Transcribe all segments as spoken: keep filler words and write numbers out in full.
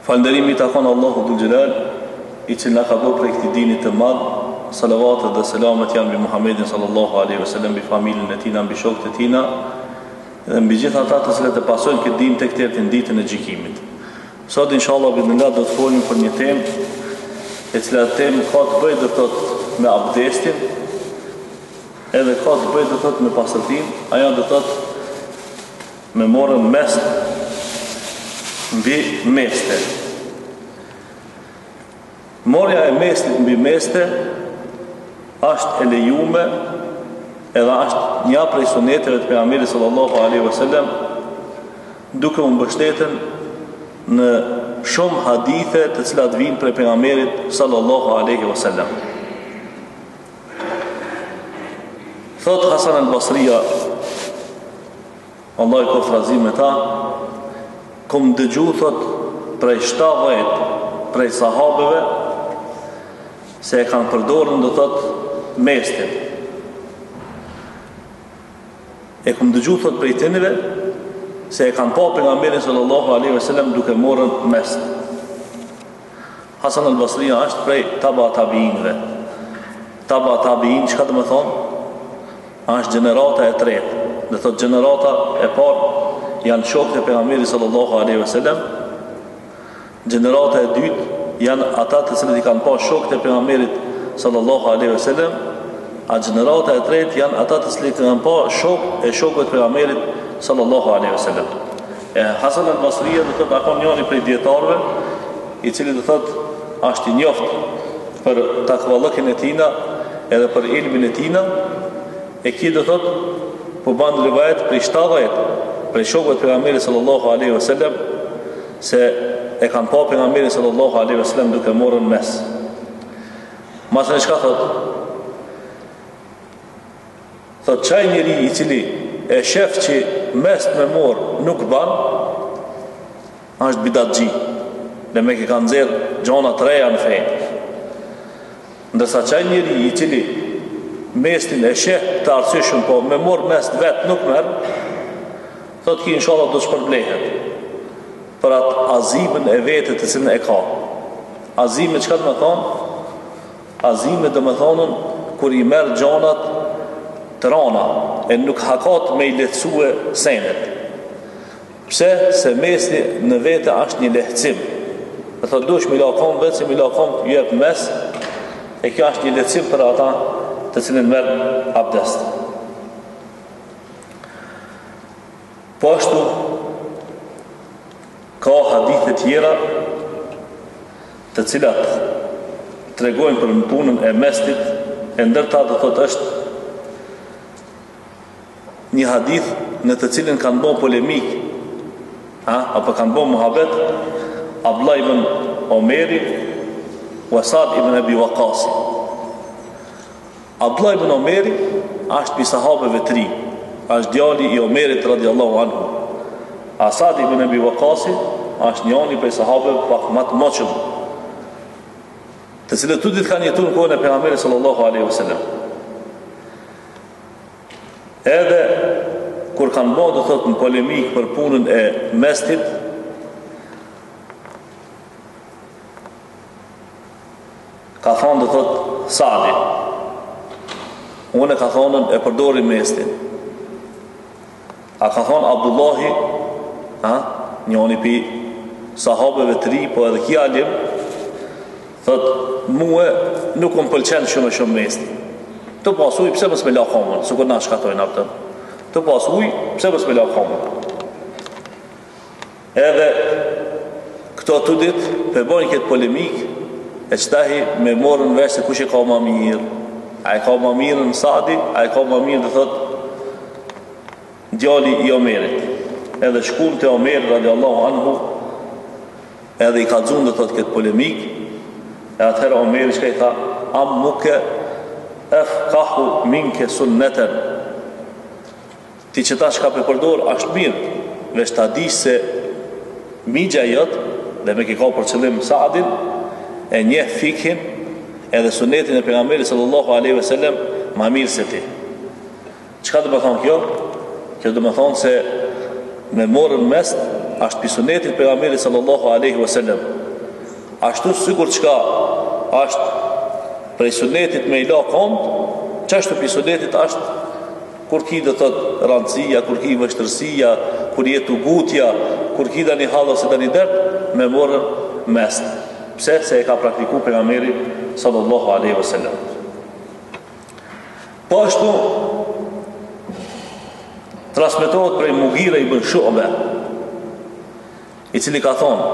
Falënderimi i takon Allahu Dhul Gjelal, i cili na ka bërë prej këtij dini të madh. Salavatet dhe selamet janë mbi Muhammedin sallallahu alaihi wasallam, mbi familjen e tij, mbi shokët e tij dhe mbi gjithë ata të cilët e pasojnë këtë dinë tek deri në ditën e gjykimit. Sot inshallah bismillah do të folim për një temë e cila temë ka të bëjë do të thotë me abdestin, edhe ka të bëjë do të thotë me pastërtinë, ajo do të thotë me morën mes mbi meste. Morja e mestit mbi meste është e lejume edhe është një prej suneteve të pejgamberit sallallahu alaihi wasallam, duke u mbështetur në shumë hadithe të cilat vijnë prej pejgamberit sallallahu alaihi wasallam. Thot Hasan al-Basria, Allah i koft razim me ta, kom dëgju thot prej shtatëdhjetë prej sahabeve se e kanë përdorën do thot mestin. E kom dëgju thot prej tënëve se e kanë pa pejgamberin sallallahu alaihi wasallam duke morën mes. Hasan al-Basria është prej taba tabiinëve. Taba tabiin çka do të thonë? Është gjenerata e tretë. Do thot gjenerata e parë janë shokët e pejgamberit sallallahu alaihi wasallam. Gjenerata e dytë janë ata të cilët i kanë pa shokët e pejgamberit sallallahu alaihi wasallam. A gjenerata e tretë janë ata të cilët i kanë pa shokë e shokëve të pejgamberit sallallahu alaihi wasallam. E Hasan al-Basri do të thotë njëri prej dietarëve, i cili do thotë është i njoft për takvallëkin e tina edhe për ilmin e tina, e ki do thotë po ban rivajet për shtatëdhjetë për shokëve të pejgamberit sallallahu alaihi wasallam se e kanë pa pejgamberin sallallahu alaihi wasallam duke morën mes. Masën çka thotë? Thotë çaj njeri i cili e shef që mes me morë nuk ban, është bidatxhi. Dhe me ke kanë nxjerr gjona të reja në fe. Ndërsa çaj njeri i cili mestin e sheh të arsyeshëm, po me morë mes vet nuk merr, thotë ki inshallah do të shpërblehet për atë azimën e vetë të cilën e ka. Azime çka do të thonë? Azime do të thonë kur i merr gjonat të rana e nuk hakat me i lehtësue senet. Pse? Se mesi në vete është një lehtësim. Dhe thotë dush me lakon vetë se me lakon të jep mes, e kjo është një lehtësim për ata të cilën merr abdest. Po ashtu ka hadithe tjera të cilat tregojnë për punën e mestit, e ndërta do thotë është një hadith në të cilin kanë bërë polemik, ha, apo kanë bërë muhabet Abdullah ibn Omeri wa Sa'd ibn Abi Waqqas. Abdullah ibn Omeri është pi sahabeve të ri, është djali i Omerit radiallahu anhu. A Sa'd ibn Abi Waqqas është njëri prej sahabeve pak më të moçëm, të cilët tudit kanë jetuar në kohën e pejgamberit sallallahu alaihi wasallam. Edhe kur kanë bërë do thotë në polemik për punën e mestit, ka thonë do thotë Sa'di, unë ka thonë e përdori mestin. A ka thonë Abdullahi, ha, njëri pi sahabeve të ri, po edhe kia alim, thotë mua nuk më pëlqen shumë shumë mesti. Të pas uj, pse mës me la komën, së kur na shkatojnë apëtën. Të pas uj, pse mës me la komën. Edhe këto të ditë, përbojnë këtë polemik, e qëtahi me morën vesh se kush e ka ma mirë. A e ka ma mirë në Sa'di, a e ka ma mirë dhe thot djali i Omerit. Edhe shkun të Omerit radiallahu anhu, edhe i ka dzun dhe thot këtë polemik, e atëherë Omerit shka i tha, am muke efkahu minke sunneten. Ti që ta shka për përdor ashtë mirë, veç ta di se migja jëtë, dhe me ki ka për qëllim Sa'din, e njeh fikhin edhe sunetin e pejgamberit sallallahu alaihi wasallam ma mirë se ti. Çka do të thonë kjo? Kjo do të thonë se me morën mes është pi sunetit pejgamberit sallallahu alaihi wasallam. Ashtu sikur çka është prej sunetit me i la komt, çashtu pi sunetit është kur ki do thot rëndësia, kur ki vështërsia, kur jetu gutja, kur ki dani hall ose dani dert, me morën mes. Pse? Se e ka praktikuar pejgamberi sallallahu alaihi wasallam. Po ashtu transmetohet prej Mughira ibn Shu'ba, i cili ka thonë: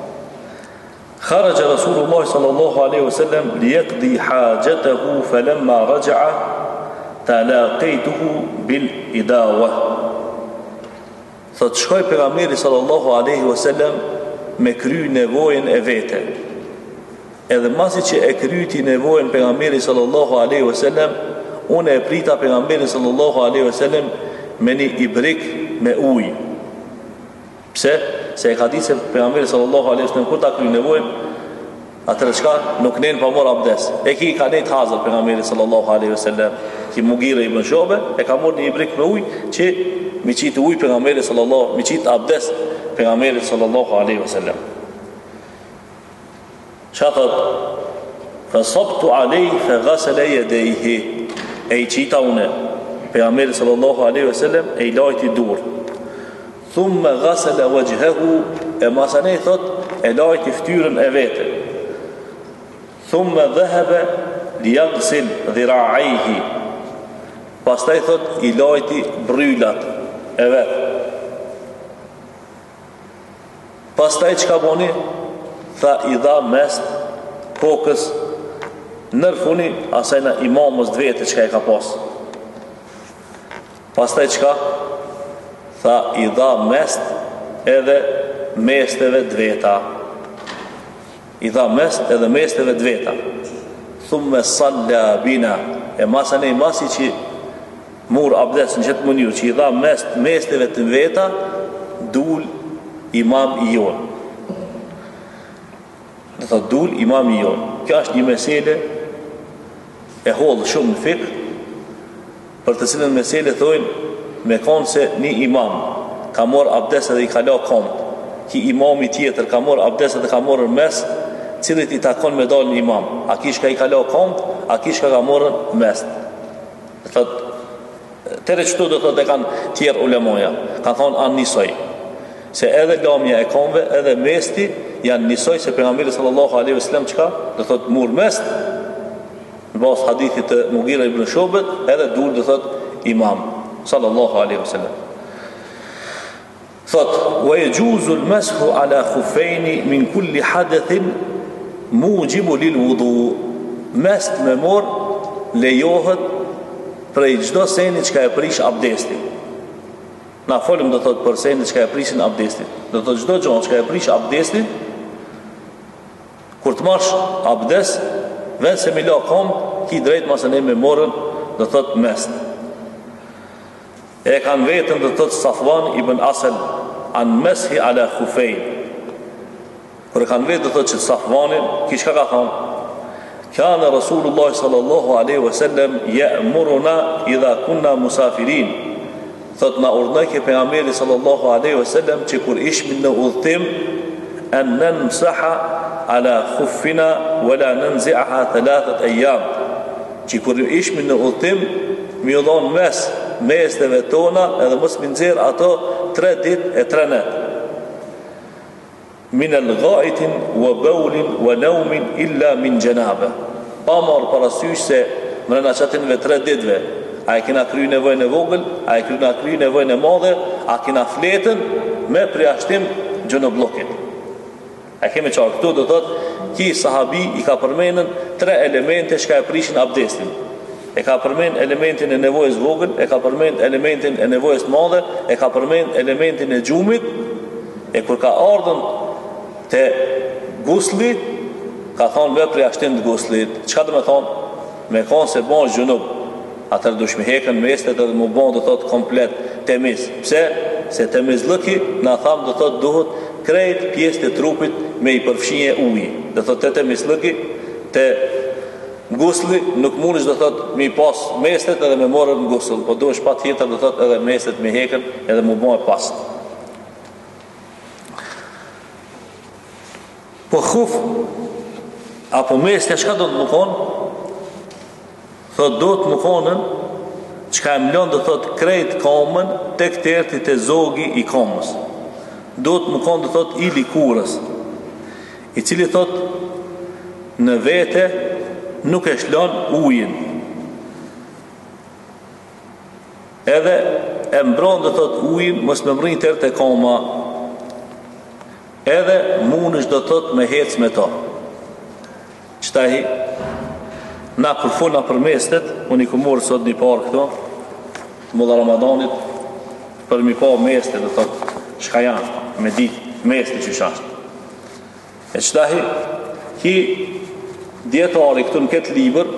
خرج رسول الله صلى الله عليه وسلم ليقضي حاجته فلما رجع تلاقيته بالإداوة. Thot shkoj pejgamberi sallallahu alaihi wasallam me kry nevojën e vete. Edhe masi që e kryti nevojën pejgamberi sallallahu alaihi wasallam, unë e prita pejgamberin sallallahu alaihi wasallam me një ibrik me ujë. Pse? Se e ka ditë se pejgamberi sallallahu alaihi wasallam kur ta kryen nevojën, atëherë çka nuk nen pa marr abdes. E ki ka net hazër pejgamberi sallallahu alaihi wasallam, ki Mughira ibn Shu'ba e ka marrë një ibrik me ujë që mi qit ujë pejgamberi sallallahu, mi qit abdes pejgamberi sallallahu alaihi wasallam. Shatat fasabtu alayhi faghasala yadayhi. E qita une pejgamberi sallallahu alaihi wasallam e i lajti dur. Thumma ghasala wajhahu, e masane thot e lajti ftyrën e vete. Thumma dhahaba liyaghsil dhira'aihi, pastaj thot i lajti bryllat e vet. Pastaj çka boni? Tha i dha mes kokës nërfuni asaj na imamës dë vete çka e ka pas. Pastaj çka? Tha i dha mest edhe mesteve dveta. I dha mest edhe mesteve dveta. Thumme salla bina, e masane i masi që mur abdes në qëtë mënyrë, që i dha mest mesteve të veta, dul imam i jonë. Dhe thot dul imam i jonë. Kjo është një mesele e hodhë shumë në fikë, për të cilën mesele thojnë me konë se një imam ka morë abdes edhe i ka la komt, ki imami tjetër ka morë abdes edhe ka morë mes, cilit i takon me dalë një imam, a kish ka i ka la komt, a kish ka ka morë mes. Thot, tere qëtu dhe thot e kanë tjerë ulemoja, kanë thonë anë njësoj, se edhe lamja e komve edhe mesti janë njësoj, se pejgamberi sallallahu alaihi wasallam çka dhe thot mur mes, në bas hadithit të Mughira ibn Shu'ba, edhe dur dhe thot imam sallallahu alaihi wasallam. Thot wa yajuzu al-mashu ala khuffayn min kulli hadathin mujibu lil wudu. Mest me mor lejohet prej çdo seni që e prish abdestin. Na folëm do thot për seni që e prishin abdestin. Do thot çdo gjë që e prish abdestin, kur të marrësh abdes, vetë se me la kom, ki drejt masane me morën, do thot mest. E kanë vetën dhe thot Safwan ibn Asal an meshi ala khufejn. Kër e kanë vetë dhe thot që Safwanin kishka ka thonë, kana Rasulullah sallallahu alaihi wasallam ya'muruna idha kunna musafirin. Thot na urdhënoi pejgamberi sallallahu alaihi wasallam që kur ishim në udhtim an namsaha ala khuffina wala nanzi'aha thalathat ayyam. Që kur ishim në udhtim mi u dhon mes mesteve tona edhe mos mi nxjerr ato tre ditë e tre net. Min al-ghaitin wa bawlin wa nawmin illa min janaba. Pa marr parasysh se mrena çatinve tre ditëve a e kena kry nevojën e vogël, a e kena kry nevojën e madhe, a kena fletën me përjashtim gjunobllokit. A kemi qarë këtu do thot ki sahabi i ka përmenën tre elemente që ka e prishin abdestin. E ka përmen elementin e nevojës vogël, e ka përmen elementin e nevojës madhe, e ka përmen elementin e gjumit, e kur ka ardhën të guslit, ka thonë me përjashtim të guslit. Qka dhe me thonë? Me konë se bon gjunub, atër dush me hekën mestet edhe mu bon dhe thot komplet temiz. Pse? Se temizlëki në thamë dhe thot duhet krejt pjesë të trupit me i përfshinje uji. Dhe thot të temizlëki të gusli nuk mundesh do thot mi pas mestet edhe me morën në gusl, po duhesh pa tjetër do thot edhe mestet me hekën edhe mu bon e pas. Po khuf apo mesja çka do të më konë? Thot do të më konën çka e mlon do thot krejt kamën tek terti te zogi i kamës. Do të më konë do thot i likurës, i cili thot në vete nuk e shlon ujin. Edhe e mbron do thot ujin mos më mrin tërë te kama. Edhe mundesh do thot me hec me to. Çtahi na kur folna për mestet, unë i kumor sot një parë këto, mulla Ramadanit, për mi pa mestet, do thot, shka janë, me ditë, mestet që shashtë. E qëtahi, ki djetari këtu në këtë liber,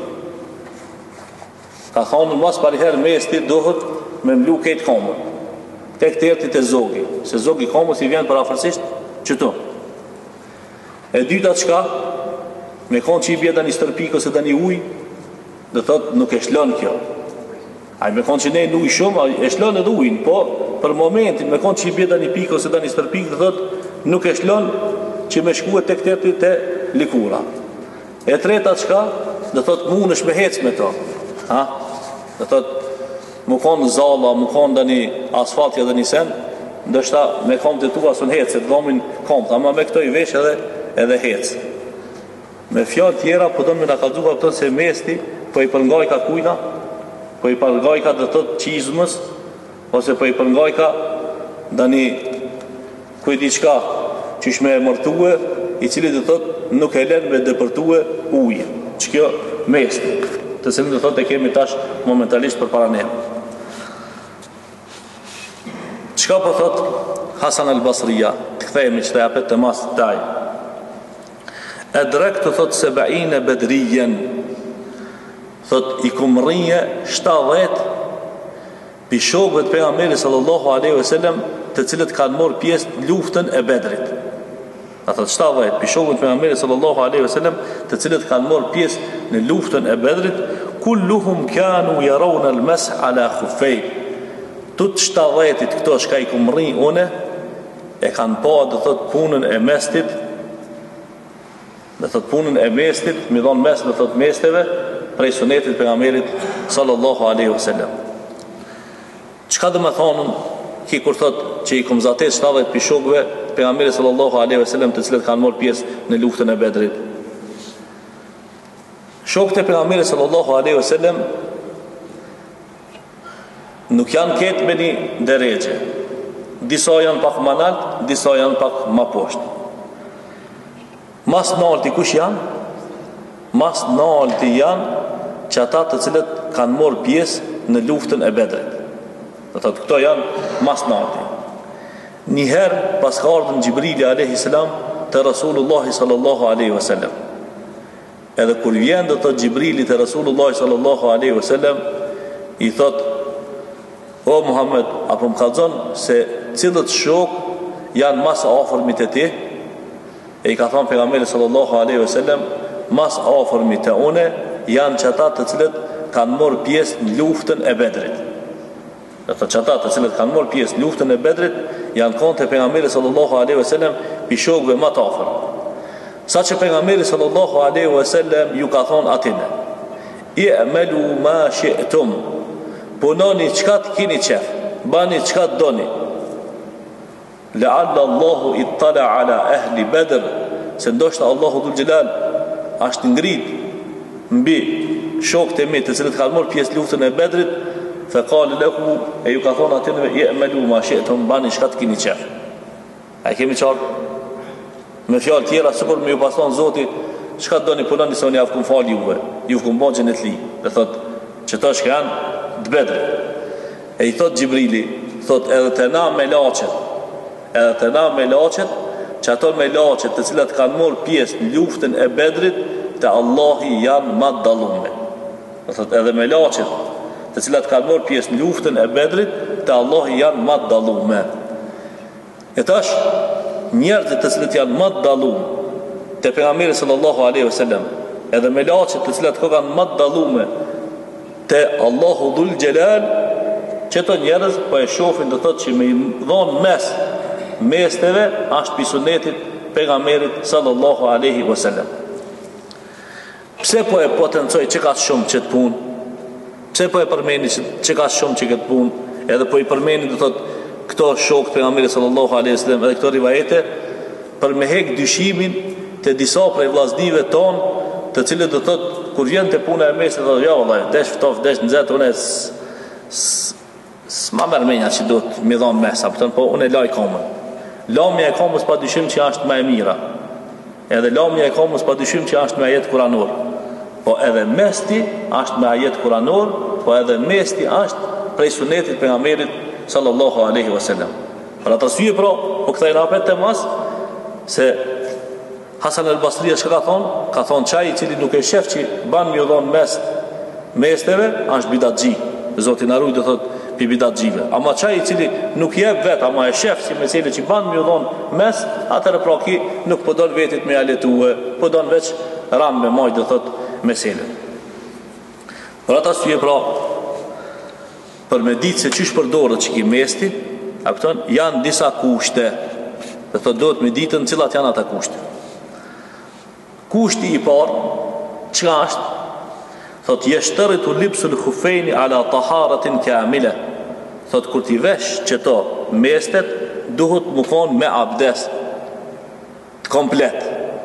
ka thonë në mas pariherë mestit dohet me mlu këtë kamër, tek të ertit e zogi, se zogi kamës i vjen për afërsisht qëtu. E dyta qka, me konë që i bje da një stërpik ose da një uj, dhe thot nuk e shlon kjo. Aj me konë që ne në uj shumë, e shlon edhe ujin, po për momentin me konë që i bje da një pik ose da një stërpik, dhe thot nuk e shlon që me shkue tek tërti të likura. E treta qka, dhe thot mund është me hec me to. Ha? Dhe thot më konë zalla, më konë da një asfaltja dhe një sen, dhe shta me kom të tu asun hec, e të dhomin kom, ama me këto i vesh edhe, edhe hec. Me fjallë tjera, po do me nga kalzuva pëtën se mesti, po i përngaj ka kujna, po i përngaj ka dhe tët qizmës, ose po i përngaj ka da një kujti qka që shme e mërtue, i cili dhe tët nuk e len me dëpërtue ujë, që kjo mesti, të cilin dhe tët e kemi tash momentalisht për para ne. Qka po thot Hasan al-Basrija, të kthejemi që të japet të mas të taj, e drek të thot se bain e bedrijen, thot i kumrije shtadet pishogëve të pejgamberit sallallahu alaihi wasallam, të cilët kanë marrë pjesë në luftën e Bedrit. A thot shtadet pishogëve të pejgamberit sallallahu alaihi wasallam, të cilët kanë marrë pjesë në luftën e Bedrit, kulluhum kanu yarawna al-mash ala khuffay. Tut shtadetit këto shka i kumrij une e kanë pa do thot punën e mestit, dhe thot punën e mestit, mi dhonë mes dhe thot mesteve, prej sunetit pejgamberit sallallahu alaihi wasallam. Çka dhe me thonën, ki kur thot që i kumzatet shtadet pishogëve pejgamberit sallallahu alaihi wasallam, të cilët kanë marrë pjesë në luftën e Bedrit. Shokët e pejgamberit sallallahu alaihi wasallam nuk janë ketë me një deregje. Disa janë pak më nalt, disa janë pak më poshtë. Mas nalti kush janë? Mas nalti janë që ata të cilët kanë morë pjesë në luftën e Bedrit. Dhe të këto janë mas nalti. Njëherë pas ka ardhën Gjibrili alayhi salam të Rasulullahi sallallahu alaihi wasallam. Edhe kur vjen dhe të Gjibrili të Rasulullahi sallallahu alaihi wasallam, i thot: o Muhammed, apo më kallzon se cilët shok janë mas afërmit e ti? E i ka thonë pejgamberi sallallahu alaihi wasallam, mas afërmit e une janë qata të cilët kanë morë pjesë në luftën e Bedrit. Dhe të qata të cilët kanë morë pjesë në luftën e Bedrit janë konë të pejgamberi sallallahu alaihi wasallam pishogëve më të afër. Sa që pejgamberi sallallahu alaihi wasallam ju ka thonë atine: i'malu ma shi'tum, punoni çka të keni qef, bani çka të doni. La'alla Allahu ittala ala ahli Badr, se ndoshta Allahu dhul Jalal është ngrit mbi shokët e mi të cilët kanë marrë pjesë luftën e Bedrit, fa qala lahu, e ju ka thonë atyre: i'malu ma shi'tum, bani çka të keni qef. A kemi qartë? Me fjalë tjera, sikur me ju pason Zoti, çka doni punoni se unë ja kum fal juve, ju kum bën xhenet li. Dhe thot që to që janë të Bedrit. E i thot Gjibrili, thot edhe të na me laqet, edhe të na me laqet, që ato me laqet të cilat kanë morë pjesë në luftën e Bedrit, të Allahi janë ma dalume. Dhe thot edhe me laqet të cilat kanë morë pjesë në luftën e Bedrit, të Allahi janë ma dalume. E tash njerëzit të cilët janë më të dalluar te pejgamberi sallallahu alaihi wasallam, edhe me laqet të cilat kanë më të dalluar te Allahu dhul Jalal, çeto njerëz po e shohin do thotë që me dhon mes mesteve është pi sunetit pejgamberit sallallahu alaihi wasallam. Pse po e potencoj që ka shumë që të punë? Pse po e përmeni që ka shumë që këtë punë? Edhe po i përmeni do thot këto shokët pejgamberit sallallahu alaihi wasallam edhe këto rivajete për me hek dyshimin të disa prej vllaznive ton, të cilët do thot kur vjen te puna e mesit thotë ja vallai, desh ftof, desh nxet, unë s'ma merr menja që do të më dhon mes, apo po unë laj komën. Lamja e komës pa dyshim që është më e mira. Edhe lamja e komës pa dyshim që është me ajet kuranor. Po edhe mesti është me ajet kuranor, po edhe mesti është prej sunetit pejgamberit sallallahu alaihi wasallam. Për atë arsye pra, po kthejna apet të mas se Hasan al-Basri çka ka thonë? Ka thonë çaj i cili nuk e shef që ban më dhon mes mesteve, është bidatxhi. Zoti na ruaj do thotë pi bidatxhive. Ama çaj i cili nuk jep vet, ama e shef si mesele që ban më dhon mes, atëherë pra ki nuk po don vetit me aletue, po don veç ram me moj do thotë mesele. Për atë arsye pra për me ditë se çish përdoret që ki mesti, apo janë disa kushte. Do thotë duhet me ditën cilat janë ata kushte. Kushti i parë çka është? Thotë yashtaritu libsul khuffaini ala taharatin kamila. Thotë kur ti vesh çeto mestet duhet më kon me abdes komplet.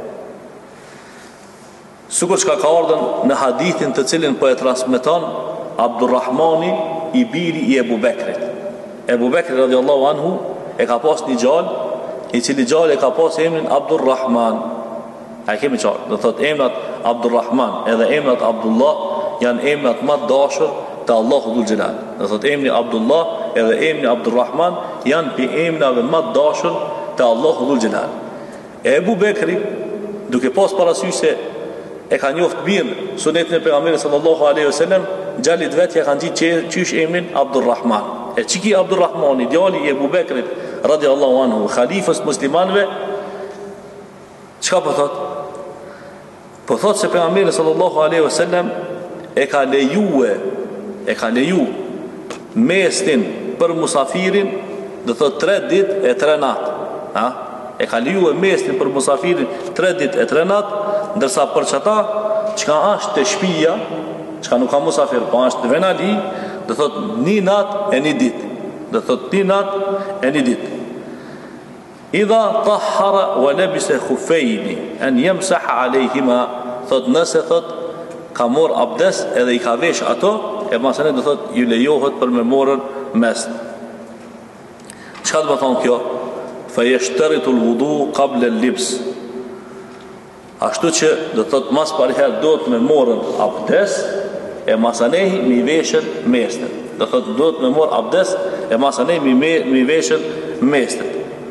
Sikur çka ka ardhur në hadithin të cilin po e transmeton Abdulrahmani i biri i Ebu Bekrit. Ebu Bekri radiallahu anhu e ka pas një gjallë, i cili gjallë e ka pas emrin Abdulrahman. A kemi qarë, do thot emrat Abdulrahman edhe emrat Abdullah janë emrat më të dashur te Allahu dhul xhelal. Do thot emri Abdullah edhe emri Abdulrahman janë pi emrave më të dashur te Allahu dhul xhelal. Ebu Bekri duke pas parasysh se e ka njoft mirë sunetin e pejgamberit sallallahu alaihi wasallam, gjallit vet ja kanë ditë çysh emrin Abdulrahman. E çiki Abdulrahmani, djali i Ebu Bekrit radiallahu anhu, khalifës muslimanëve, çka po thot? Po thot se pejgamberi sallallahu alaihi wasallam e ka lejue, e ka leju mestin për musafirin, do thot tre ditë e tre natë. Ha? E ka leju mestin për musafirin tre ditë e tre natë, ndërsa për çata çka është te shtëpia, çka nuk ka musafir, po është venali, do thot një natë e një ditë. Do thot një natë e një ditë. Idha tahara wa labisa khuffaini an yamsah alayhima, thot nëse thot ka mor abdes edhe i ka vesh ato, e masane do thot ju lejohet për me morën mes. Çka do të thonë kjo? Fa yashtaritu al-wudu qabla al-libs. Ashtu që do thot mas pariher do të me morën abdes, e masanehi mi veshën mestet. Do thot do të me mor abdes, e masanehi mi, mi veshën mestet.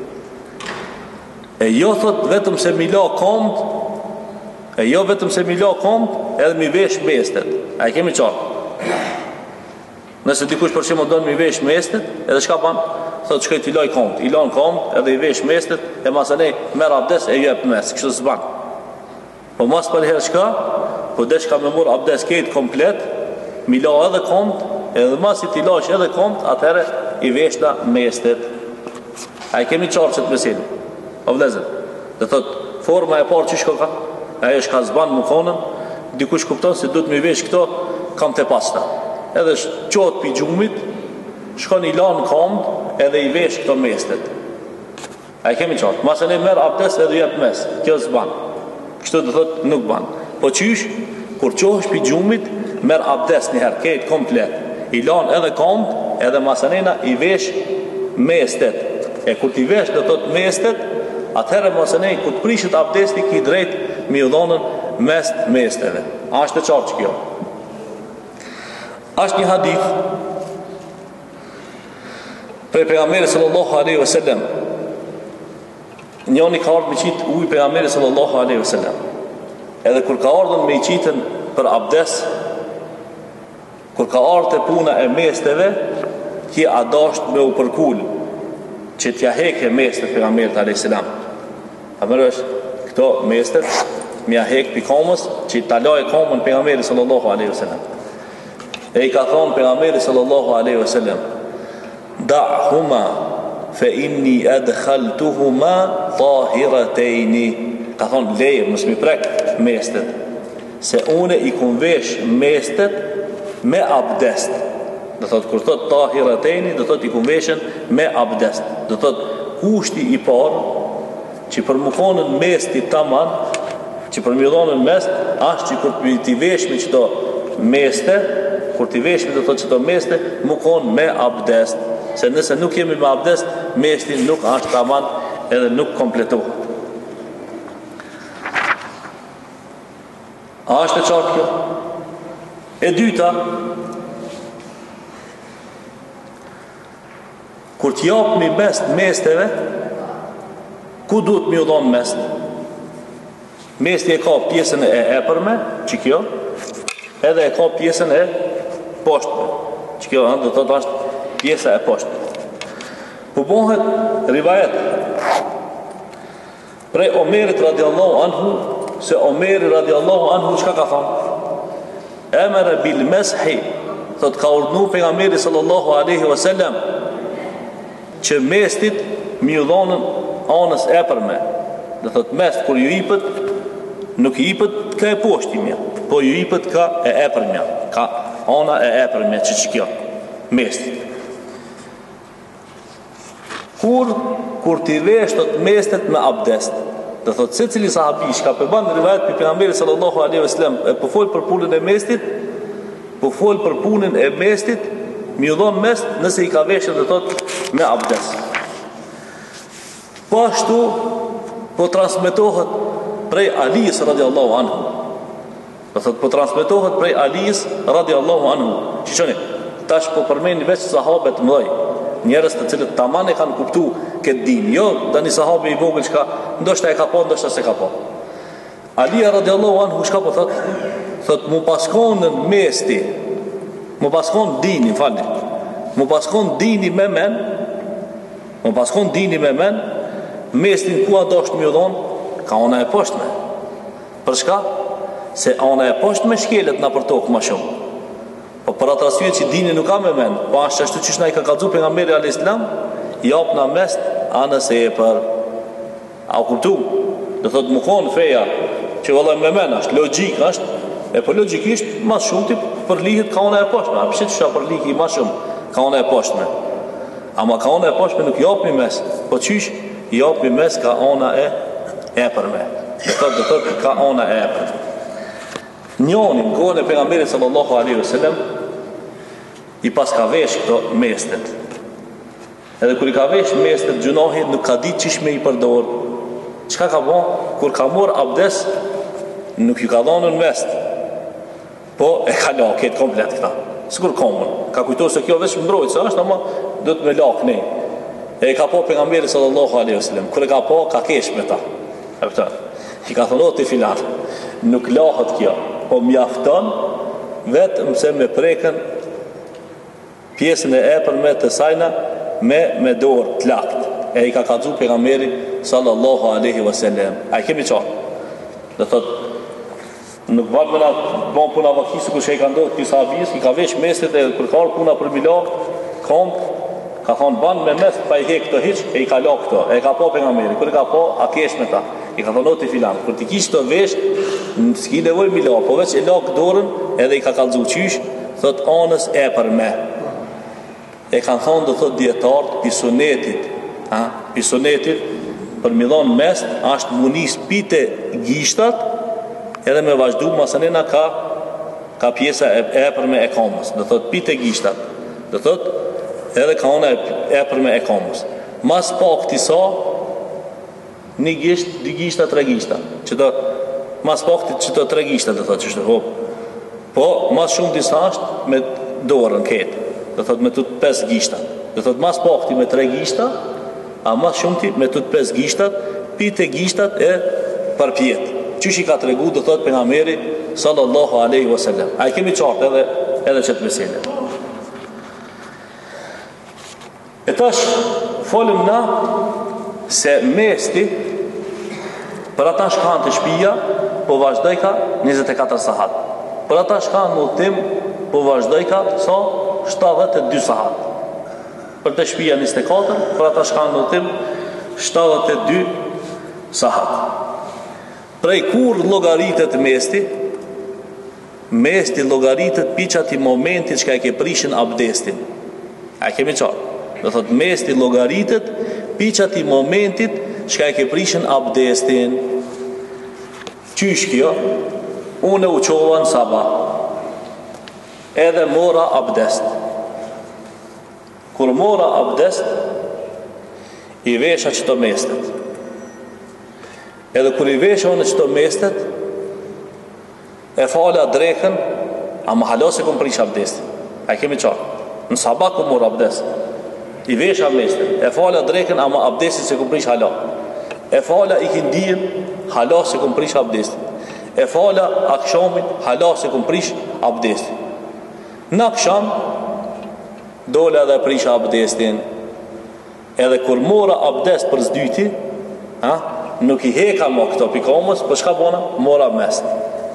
E jo thot vetëm se mi la komt, e jo vetëm se mi la komt, edhe mi vesh mestet. A i kemi qartë? Nëse dikush për shembull don mi vesh mestet, edhe çka ban? Thot shkoj ti laj komt, i lan komt, edhe i vesh mestet, e masanej merr abdes e jep mes, kështu s'ban. Po mas për herë çka? Po desh ka me mor abdes këtë komplet, mi la edhe komt, edhe mas i ti lash edhe komt, atëherë i veshta mestet. A i kemi qartë që të mesin? O vlezër, dhe thot, forma e parë që shko ka, ajo shka zban më konën, dikush kupton se du të mi vesh këto, kam të pasta. Edhe qotë pi gjumit, shkon i lanë kamd, edhe i vesh këto mestet. A i kemi qartë, masën e merë abdes edhe jep mes, kjo zban. Kështu dhe thot, nuk ban. Po qysh, kur qohësh pi gjumit, merë abdes njëherë, kejtë komplet. I lanë edhe kamd, edhe masën e na i vesh mestet. E kur ti vesh dhe thot mestet, atëherë mosënej, kur të prishët abdesti, ki drejt mi u dhonën mes mesteve. Ashtë të qartë që kjo. Ashtë një hadith prej pejgamberit sallallahu alaihi wasallam. Njoni ka ardhur me qit ujë pejgamberit sallallahu alaihi wasallam. Edhe kur ka ardhur me qitën për abdes, kur ka ardhur te puna e mesteve, ki a dasht me u përkul që t'ja heke mestet pejgamberit alayhis salam. A mërësh këto mestet mja hek pi komës që t'a laje komën pejgamberit sallallahu alaihi wasallam. E i ka thonë pejgamberi sallallahu alaihi wasallam, da'huma fe inni adkhaltuhuma tahirataini. Ka thonë leje, mos mi prek mestet, se une i kum vesh mestet me abdest. Do thot kur thot tahirataini, do thot i kum veshen me abdest. Do thot kushti i parë që për më konën mesti taman, që për më dhonën mest, ashtë që kur ti vesh me qëto meste, kur ti vesh me do thot qëto meste, më konë me abdest. Se nëse nuk jemi me abdest, mestin nuk ashtë taman edhe nuk kompletohet. A është e qartë kjo? E dyta, kur t'jap mi best mesteve, ku duhet mi u dhonë mest? Mesti e ka pjesën e epërme, që kjo, edhe e ka pjesën e poshtme, që kjo, do të të është pjesa e poshtme. Po bohet rivajet prej Omerit radiallahu anhu, se Omeri radiallahu anhu çka ka thonë? Emere bil meshi, thot ka urdhnu pejgamberi sallallahu alaihi wasallam që mestit mi u dhonën anës epërme. Do thot mest kur ju ipët, nuk i ipët ka e poshtimja, po ju ipët ka e epërmja, ka ana e epërmja që që kjo, mestit. Kur, kur t'i vesh të mestet me abdest, do thot se cili sahabi që ka përban në rivajet për pejgamberi sallallahu alaihi wasallam e po fol për punën e mestit, po fol për punën e mestit, mi u dhon mest nëse i ka veshën do thot me abdest. Po ashtu po transmetohet prej Alijës radiallahu anhu. Do thot po transmetohet prej Alijës radiallahu anhu. Shiqoni, tash po përmend veç sahabët mëdhej, njerëz të cilët taman e kanë kuptu këtë din, jo dani sahabe i vogël çka ndoshta e ka po, ndoshta se ka po. Alija radiallahu anhu çka po thot? Thot mu paskon në mesti, mu paskon dini, falni, mu paskon dini me men, mu paskon dini me men, mestin ku a dosht mi u dhon, ka ona e poshtme. Për shka? Se ona e poshtme shkelet na për tokë ma shumë. Po për atë arsye që dini nuk ka me men, po ashtu ashtu që shna i ka kallzu pejgamberi alayhis salam, jap na mest anës e për. A u kuptu? Do thot më konë feja që vëllë me men është, logjik është, e po logjikisht ma shumë ti përlihet ka ona e poshtme. A pëshet që përlihi ma shumë ka ona e poshtme. Ama ka ona e poshtme nuk jap mi mes, po qysh jap mi mes ka ona e epërme. Do thot, do thot ka ona e epërme. Njoni në kohën e pejgamberit sallallahu alaihi wasallam i pas ka vesh këto mestet. Edhe kur i ka vesh mestet, gjunohi nuk ka ditë qish me i përdor. Çka ka bon? Kur ka mor abdes, nuk ju ka dhonën mest, po e ka la këtë komplet këta. Sikur komën. Ka kujtuar se kjo vetëm mbrojtës është, ama do të me lak ne. E ka po pejgamberi sallallahu alaihi wasallam. Kur e ka po, ka kesh me ta. E pëta. I ka thonë ti filan. Nuk lahet kjo, po mjafton vetëm se me prekën pjesën e epërme të sajna me me dorë të lakt. E i ka kallzu pejgamberi sallallahu alaihi wasallam. Ai kemi çon. Do thot nuk vjen me na bon puna vakisë kur shej ka ndodhur ti sahabis, i ka vesh meset e kur ka puna për milak, kom ka thon ban me mes pa i hek këto hiç, e i ka la këto. E ka po pejgamberi, kur e ka po, a kesh me ta. I ka thonë ti filan, kur ti kish të vesh, s'ki nevojë mi la, po veç e la dorën, edhe i ka kallzu qysh, thot anës e për me. E kanë thonë do thot dietar pisonetit, ha, pisonetit për mi dhon mes, është munis pite gishtat, edhe me vazhdu masanena ka ka pjesa e epër me e komës. Do thot pite gishtat. Do thot edhe ka ona e epër me e komës. Mas pak tisa një gisht, dy gishta, tre gishta. Që do mas pak që të tre gishta do thot që shtë hop. Po mas shumë disa është me dorën ketë. Do thot me tut pesë gishta. Do thot mas pak ti me tre gishta, a mas shumë ti me tut pesë gishtat, pite gishtat e përpjet. Qysh i ka të regu, do thot pejgamberi sallallahu alaihi wasallam. A i kemi qartë edhe, edhe që të mesele. E tash, folim na se mesti për ata shkanë të shpija po vazhdoj ka njëzet e katër sahat. Për ata shkanë në udhtim po vazhdoj ka sa shtatëdhjetë e dy sahat. Për të shtëpia njëzet e katër, për ata që kanë udhëtim shtatëdhjetë e dy sahat. Prej kur llogaritet mesti? Mesti llogaritet piç atij momenti që e ke prishën abdestin. A kemi qartë? Do thot mesti llogaritet piç atij momentit që e ke prishën abdestin. Qysh kjo? Unë u qova në sabah, edhe mora abdest. Kur mora abdest, i vesha qëto mestet. Edhe kur i vesha unë qëto mestet, e fala drekën, ama halo se kom prish abdestin. A kemi qarë? Në sabah ku mora abdest, i vesha mestet, e fala drekën, ama abdestin se kom prish halo. E fala i kindijin, halo se kom prish abdestin. E fala akshamin, hala se kum prish abdestin. Në aksham dole edhe prish abdestin. Edhe kur mora abdest për zdyti, ha, nuk i heka ma këto pikamës, për shka bona? Mora mest.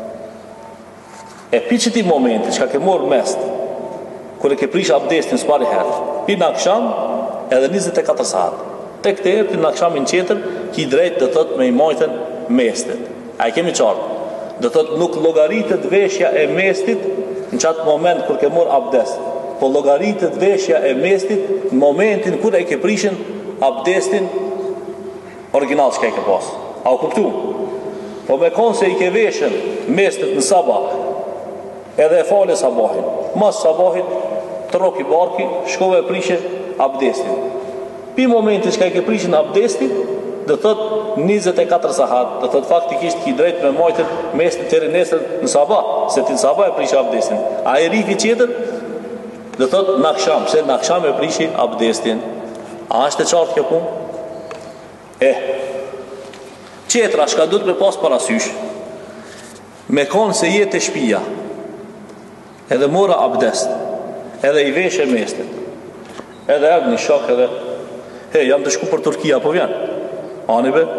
E pi qëti momenti që ka ke morë mest, kur e ke prish abdestin së pari herë, pi në aksham edhe njëzet e katër sahat. Tek të erë, pi në akshamin qeter, ki drejt dhe tët me i majten mestet. A i kemi qartë? Do thot nuk llogaritet veshja e mestit në qatë moment kur ke marr abdest, po llogaritet veshja e mestit në momentin kur e ke prishën abdestin original që ke pas. A u kuptu? Po me konë se i ke veshën mestit në sabah, edhe e fale sabahin, mas sabahin të roki barki, shkove e prishë abdestin. Pi momentin që ke prishën abdestin, do thot njëzet e katër sahat, do thot faktikisht ki drejt me majtën mestin të nesër në sabah, se ti në sabah e prishi abdestin. A e rifi qeter, do thot në aksham, se në aksham e prishi abdestin. A është e qartë kjo pun? Eh, qetra shka du të me pas parasysh, me konë se jetë e shpia, edhe mora abdest, edhe i veshe mestin, edhe erë një shok edhe, he, jam të shku për Turkia, po vjen. Ani be?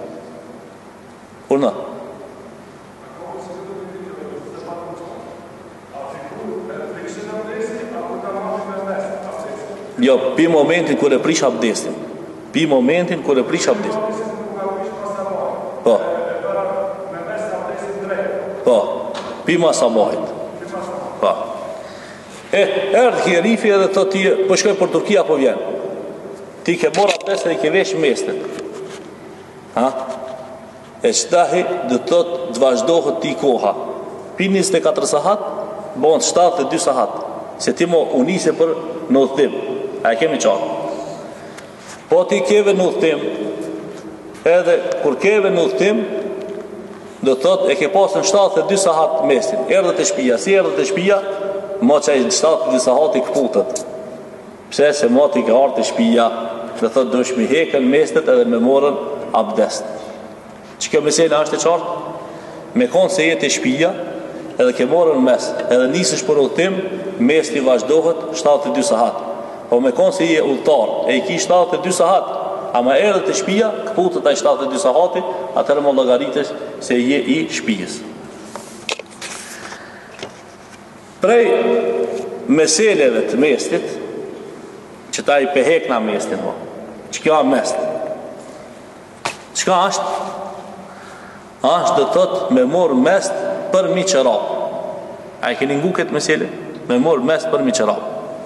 Urna? Jo, pi momentin kër e prish abdestin. Pi momentin kër e prish abdestin. Po. Po. Pi ma sabahit. Po. E, erdhë kjerifi edhe të ti, po shkoj për Turkia, po vjen. Ti ke mor abdestin e ke vesh mestet. Ha? E qëtahi dhe të të vazhdohet ti koha. Pi njëzet e katër sahat, bon shtatëdhjetë e dy sahat, se ti mo unise për në udhëtim. A e kemi qarë? Po ti keve në udhëtim, edhe kur keve në udhëtim, dhe të të e ke pasën shtatëdhjetë e dy sahat mesin. Erdhët e shpia, si erdhët e shpia, ma që e shtatëdhjetë e dy sahat i këputët. Pse se ma ti ke artë e shpia, dhe të të dëshmi hekën mestet edhe me morën abdest. Që kjo mesela është e qartë? Me konë se jetë e shpia, edhe ke morën mes, edhe nisësh për udhëtim, mes ti vazhdohet shtatëdhjetë e dy sahat. Po me konë se je udhëtar, e i ki shtatëdhjetë e dy sahat, ama erdhët e shpia, këputët ai shtatëdhjetë e dy sahati, atërë më llogaritës se je i shpijës. Prej meseleve të mestit, që ta i pehekna mestin, mo, që kjo a mest, qka është? Ashtë dhe tëtë me morë mest për mi qërap. A i keni ngu këtë mesele? Me morë mest për mi qërap.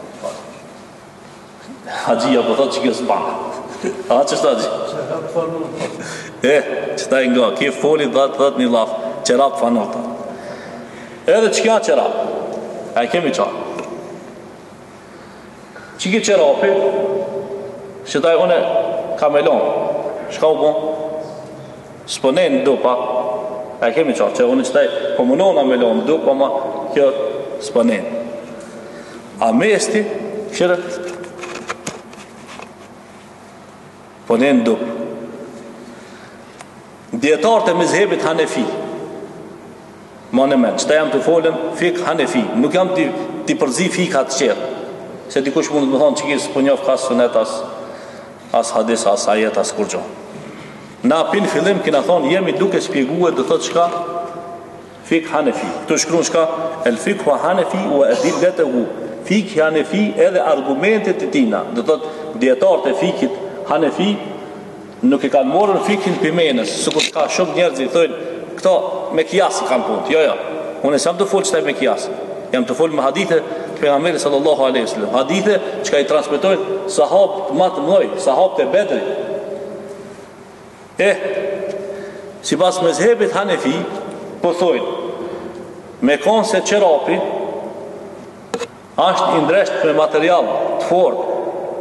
Hajia po thotë që kjo së banë. A që shtë hajji? E, që ta i nga, kje foli dhe të dhëtë një lafë, qërap fanota. Edhe që kja qërap? A i kemi qa? Që ki qërapi? Që ta i une kamelon. Shka u bon? Sponen dupa. A kemi qarë që unë qëtaj komunona me lonë dupa, ma kjo sponen. A mesti këshire ponen dup. Djetarët e mezhebit Hanefi, ma në men, qëta jam të folën fik Hanefi, nuk jam të, të përzi fik atë qërë, se dikush mund të më thonë që kisë për njof ka sunet as, as hadis, as ajet, as kur gjohë. Na pin fillim kina thonë jemi duke shpjeguar dhe thot shka fik Hanefi. Këtu shkruan shka el fikhu Hanefi wa adillatuhu fik Hanefi edhe argumentet e tina. Do thot dietarët e fikit Hanefi nuk e kanë morën fikin pimenës, sikur ka shumë njerëz i thonë këto me kias kanë punë. Jo, jo. Unë s'jam të fol çtaj me kias. Jam të fol me hadithe të pejgamberit sallallahu alaihi wasallam. Hadithe që i transmetojnë sahabët më të mëdhenj, sahabët e Bedrit. Eh, sipas mezhebit Hanefi, po thojnë me konë se qerapi është i ndresht me material të fortë,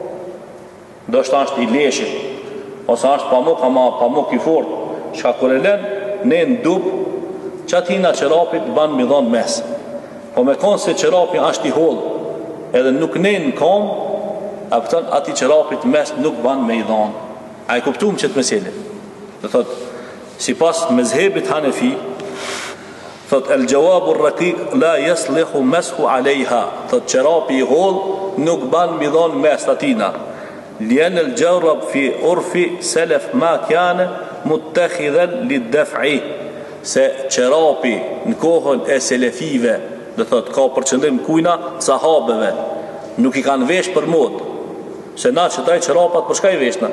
do shta është i leshit ose është pamuk ama pamuk i fortë, çka kur e lën në ndub çatina qerapit ban mi dhon mes. Po me konë se qerapi është i hollë edhe nuk nen kom, apëton ati qerapit mes nuk ban me i dhon. A i kuptum që të mesele. Dhe thot, si pas mezhebit Hanefi, thot, el gjawabu rrakik la jeslihu meshu alejha. Thot, qerapi i hollë nuk ban mi dhon mes atina. Ljen el gjarab fi urfi selef ma kjane muttakhidhan lidaf'i. Se qerapi në kohën e selefive, dhe thot, ka përqëndim kujna sahabeve, nuk i kanë vesh për mod. Se na që taj qerapat për shka i veshna?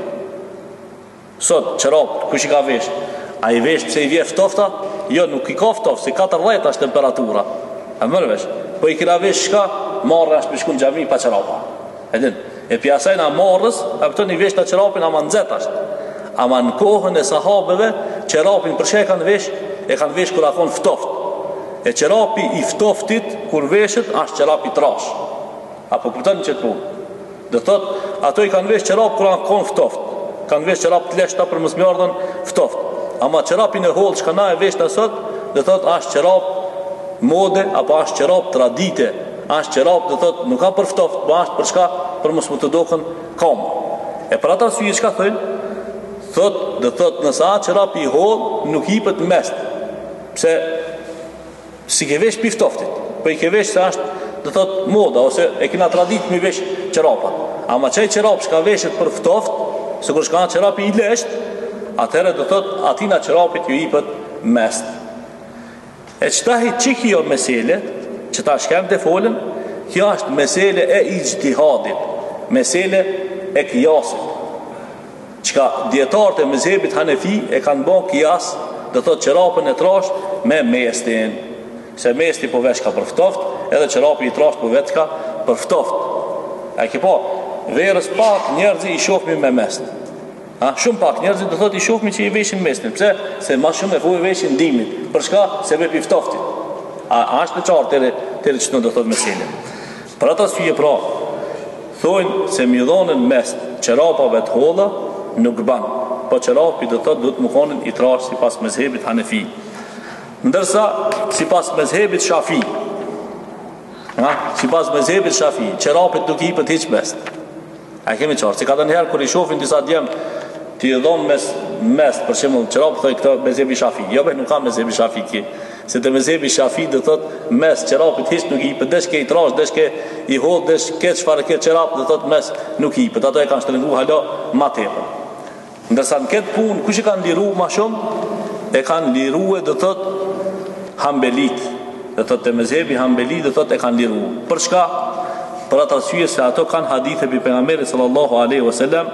Sot qerap kush i ka vesh? A i vesh pse i vje ftofta? Jo, nuk i ka ftoft, si katërdhjetë është temperatura. A mërë vesh? Po i kira vesh shka, marrë është për shku në gjami pa qerapa. Edin, e pjasajna marrës, a pëtën i vesh të qerapin ama nëzet është. Ama në kohën e sahabeve, qerapin për shka e kanë vesh? E kanë vesh kër akon ftoft. E qerapi i ftoftit kur veshët është qerapi trash. Apo kupton që të pu? Dhe thot, ato i kanë vesh qerap kur akon ftoft. Kanë vesh qerap të leshta për mos më ardhën ftoft. Ama qerapin e hollë që na e vesh të sot, dhe thot, është qerap mode apo është qerap tradite. Është qerap, dhe thot, nuk ka për ftoft, po është për shka për mos më të dokën kam. E për ata arsye çka thënë? Thot, dhe thot, nësa qerapi i hollë nuk hipet në mes. Pse si ke vesh piftoftit, po i ke vesh se është, dhe thot, moda, ose e kina tradit mi vesh qerapat. Ama qaj qerap shka veshet për ftoft, se kur shka qerapi i lesht, atëherë dhe thot, atina qerapit ju i pët mest. E qëtahi që kjo mesele, që ta shkem të folën, kjo është mesele e ijtihadit, mesele e kiasit. Qka djetarët e mezhebit Hanefi e kanë bon kias, dhe thot, qerapën e trash me mestin. Se mesti po vesh ka për ftoft, edhe qerapi i trash po vesh ka për ftoft. E ki po, verës pak njerëzi i shofmi me mest. Ha, shumë pak njerëzi do thot i shofmi që i veshin mestin. Pse? Se ma shumë e fu i veshin dimit. Për shka? Se me piftoftit. A, a është në qarë të të që në do thot meselin. Për ata sfije pra, thojnë se mi dhonën mest qerapave të holla nuk ban. Po qerapi do thot du të më konin i trash si pas mezhebit Hanefi. Ndërsa, si pas mezhebit Shafi, ha? Si pas mezhebit Shafi, qerapit nuk i hipet hiq mest. A kemi qartë, si ka të njëherë kër i shofin disa djemë, ti e dhonë mes, mest, për shemull, qerapit thoi këto mezhebi Shafi. Jo be, nuk ka mezhebi Shafi ki. Se të mezhebi Shafi dhe thot, mes qerapit hiq nuk i hipet, deshke i trash, deshke i hod, deshke qëfar e këtë qerap dhe thot mes nuk i hipet. Ato e kanë shtrengu halo ma tepër. Ndërsa në këtë punë, kush i kanë liru ma shumë? E kanë liru e dhe thot Hambelit, dhe thot të mezhebi Hambeli dhe thot e kanë liru. Për shka? Për atë arsye se ato kanë hadithe bi pejgamberit sallallahu alaihi wasallam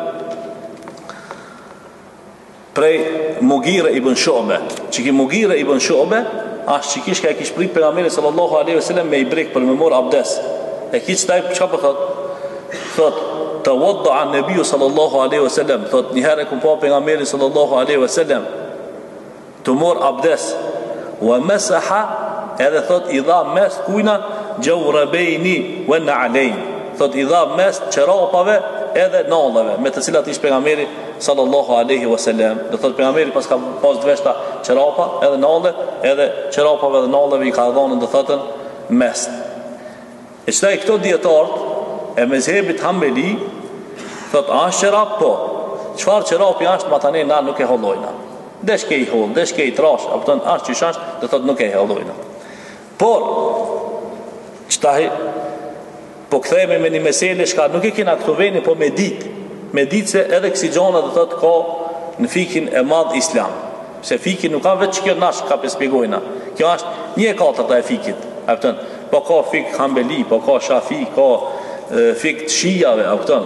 prej Mughira ibn Shu'be. Që ki Mughira ibn Shu'be ashtë që kishka e kish prit pejgamberit sallallahu alaihi wasallam me i brek për me mor abdes. E kish taj çka po thot? Thot të wadda an nebiju sallallahu alaihi wasallam. Thot njëherë e kum pa pejgamberin sallallahu alaihi wasallam të mor abdes. Wa masaha, edhe thot i dha mes kujna jawrabejni wa na'alejn. Thot i dha mes qerapave edhe nallave, me të cilat ish pejgamberi sallallahu alaihi wasallam. Do thot pejgamberi pas ka pas dveshta qerapa edhe nalle, edhe qerapave edhe nallave i ka dhënë do thotën mes. E çtaj këto dietarët e mezhebit Hambeli thot a është qerap po. Çfarë qerapi është ma tani na nuk e hollojna. Deshke i holl, deshke i trash, apo ton as çish është, do thot nuk e hollojna. Por çtahi po kthehemi me një mesele shka nuk e kena këtu veni, po me ditë, me ditë se edhe kësi gjona do thot ka në fikin e madh islam. Se fiki nuk ka vetë që kjo nash ka për spjegojna. Kjo është një e katërta e fikit. Apo ton po ka fik Hambeli, po ka Shafi, ka e, fik të shijave, a kupton?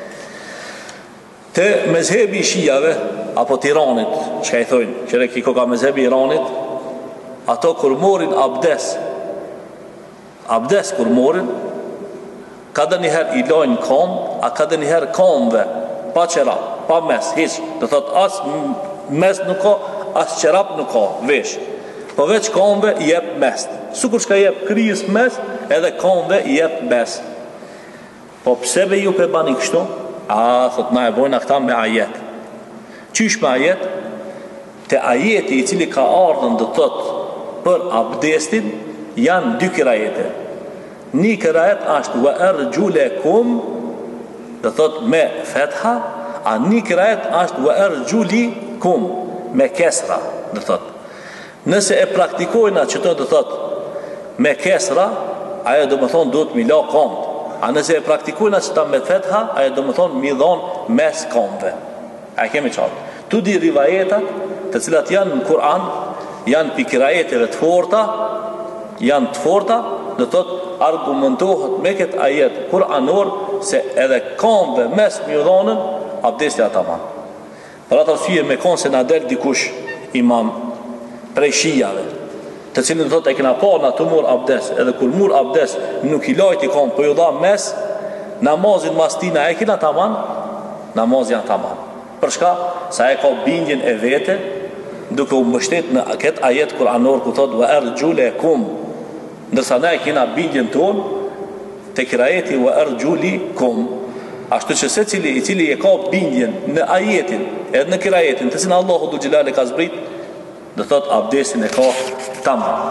Te mezhebi i shijave apo të Iranit, çka i thojnë, që kiko ka mezhebi i Iranit, ato kur morin abdes, abdes kur morin, kada njëherë i lojnë kom, a kada njëherë komve, pa qera, pa mes, hiç, do thot as mes nuk ka, as qerap nuk ka, vesh. Po veç komve i jep mes. Sukur shka jep krijës mes, edhe komve i jep mes. Po pse be ju pe bani kështu? A, thot, na e bojna këta me ajet. Qysh me ajet? Te ajeti i cili ka ardhën dhe thot për abdestin, janë dy kirajete. Një kirajet ashtë wa arjulakum, dhe thot me fetha, a një kirajet ashtë wa arjulikum, me kesra, dhe thot. Nëse e praktikojna që të dhe thot me kesra, ajo dhe më thonë duhet mi la komët. A nëse e praktikojna që ta me fetha, ajo dhe më thonë mi dhonë mes komëve. A e kemi qartë. Tu di rivajetat të cilat janë në Kur'an, janë pikirajeteve të forta, janë të forta, dhe thot argumentohet me këtë ajet Kur'anor se edhe komëve mes mi dhonën, abdesti ataman. Për atë arsye me konë se na del dikush imam prej shijave, të cilin thot e kena pa na të mur abdes, edhe kur mur abdes nuk i lajti kom, po ju dha mes, namazin mas tina e kena taman, namazin taman. Për shka? Sa e ka bindjen e vete, duke u mbështet në këtë ajet Kur'anor ku thot wa arjulakum, ndërsa na e kena bindjen ton te kirajeti wa arjulikum. Ashtu që se cili i cili e ka bindjen në ajetin edhe në kirajetin të cilin Allahu dhul xhelal e ka zbrit, dhe thot abdesin e ka tamam.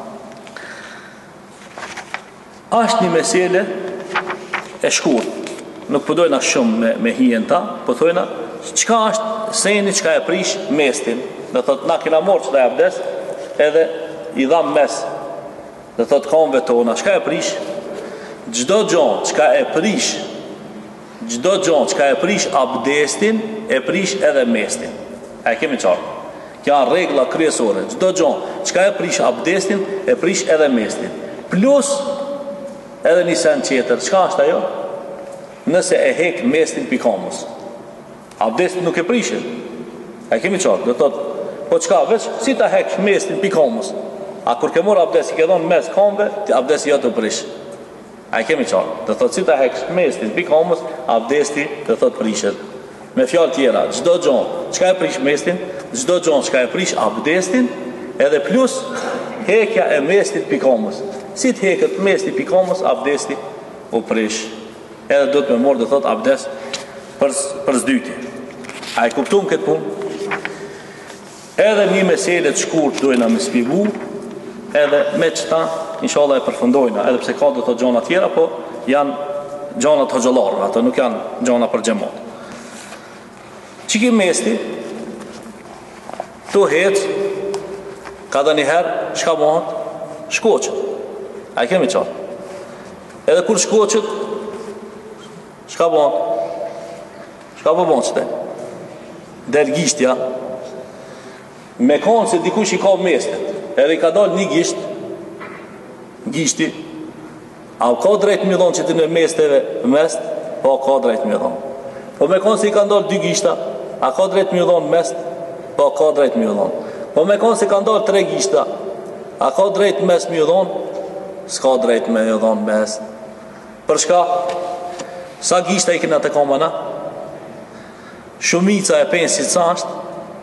Ashtë një mesele e shkurt, nuk përdojna shumë me, me hijen ta, po thojna çka është seni çka e prish mestin, dhe thot na kena morë që da e abdes edhe i dham mes, dhe thot kamve tona çka e prish, gjdo gjon çka e prish, gjdo gjon çka e prish abdestin, e prish edhe mestin. A e kemi qartë? Kja regla kryesore. Gjdo gjon çka e prish abdestin, e prish edhe mestin. Plus edhe një sen tjetër. Çka është ajo? Nëse e hek mestin pikamës, abdestin nuk e prishin. A e kemi qartë? Dhe thot, po çka veç si ta hek mestin pikamës, a kur ke mor abdesti ke dhon mes kamve, abdesti jo të prish. A e kemi qartë? Dhe thot si ta hek mestin pikamës, abdesti dhe thot prishet. Me fjalë tjera, çdo gjon çka e prish mestin, çdo gjon çka e prish abdestin, edhe plus hekja e mestit pikamës. Si të heket mesti pikamës, abdesti u prish. Edhe do të me morë dhe thot abdes për, për zdyti. A e kuptum këtë punë? Edhe një meselet shkurt dojna me spigu, edhe me qëta inshallah e përfundojna, edhe pse ka do të gjona tjera, po janë gjona të hoxëllarve, ato nuk janë gjona për gjemot. Qiki mesti tu hec ka dhe njëherë shka mohat shkoqët. A i kemi qartë. Edhe kur shkoqët shka mohat shka po mohat qëte del gishtja, me konë se dikush i ka mestet, edhe i ka dal një gisht, gishti a ka drejt më dhonë që të në mesteve mest, po ka drejt më dhonë. Po me konë se i ka ndalë dy gishta, a ka drejt më dhonë mest, po ka drejt më dhonë. Po me konë se ka ndalë tre gishta, a ka drejt mes më dhonë, s'ka drejt më dhonë mest. Për shka? Sa gishta i kena të komana? Shumica e pensit sa është?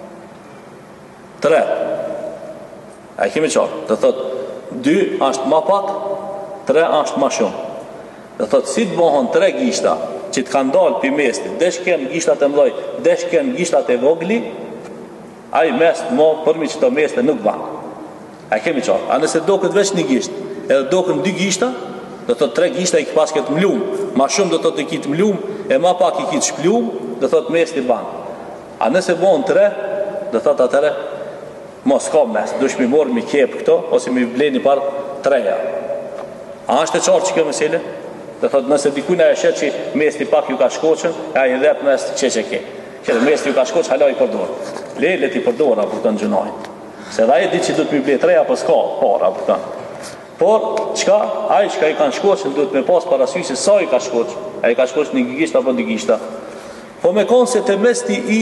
Tre. A i kemi qarë? Dhe thot, dy është ma pak, tre është ma shumë. Dhe thot, si të bohon tre gishta që të kanë dalë për mestit, desh kënë gishtat e mdoj, desh kënë gishtat e vogli, a i mes mo përmi që të mestit nuk banë. A i kemi qarë? A nëse do këtë veç një gisht, edhe do këtë dy gishta, dhe thot, tre gishta i pas këtë mlumë, ma shumë dhe thot i kitë mlumë, e ma pak i kitë shplumë, dhe thot mestit banë. A nëse bohon tre, dhe thot atëre, mos ka mes, dush mi morë mi kepë këto, ose mi bleni par treja. A është e qarë që kjo mesele? Dhe thot, nëse dikujna e shetë që mesti pak ju ka shkoqën, a i dhep mes që që ke. Që dhe mesti ju ka shkoqë, hala i përdorë. Le, le ti përdorë, a për të në gjunajnë. Se dha e di që du të mi ble treja, për s'ka, par, a për të në. Por, qka? Ai qka i kanë shkoq, duhet me pas parasysh se sa i ka shkoq. Ai ka shkoq një gisht apo dy gishta. Po me konë se të mesti i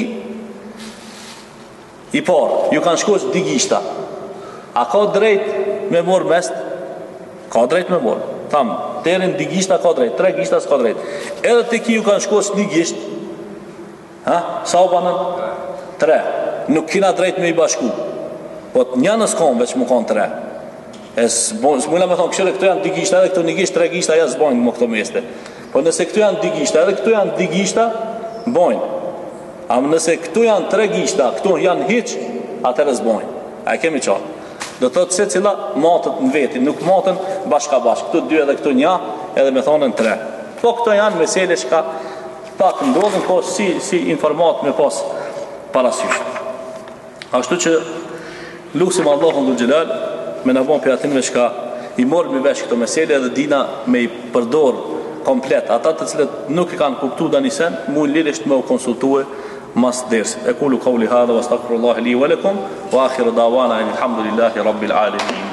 i par, ju kanë shkoq dy gishta. A ka drejt me mor mest? Ka drejt me mor. Tham, terin dy gishta ka drejt, tre gishta s'ka drejt. Edhe te ki ju kanë shkoq një gisht. Ha? Sa u banën? Tre. Nuk kina drejt me i bashku. Po një në s'kon, veç mu kanë tre. E s'mujna me thonë, këshire këto janë dy gishta, edhe këto një gisht, tre gishta, ja s'bojnë më këto meste. Po nëse këto janë dy gishta, edhe këto janë dy gishta, bojnë. A nëse këto janë tre gishta, këto janë hiq, atërë s'bojnë. A e kemi qarë. Do thotë se cila matët në veti, nuk matën bashka bashkë. Këto dy edhe këto një, edhe me thonën tre. Po këto janë mesele shka pak ndodhën, po si, si informat me pas parasysh. Ashtu që lusim Allahun dhul xhelal me në bon për atinve shka i morë me vesh këto mesele dhe dina me i përdor komplet. Ata të cilët nuk i kanë kuptu da nisen, mu lirisht me u konsultue mas dersit. E kulu kauli hadha wa astaghfirullahi li wa lakum wa akhiru dawana alhamdulillahi rabbil alamin.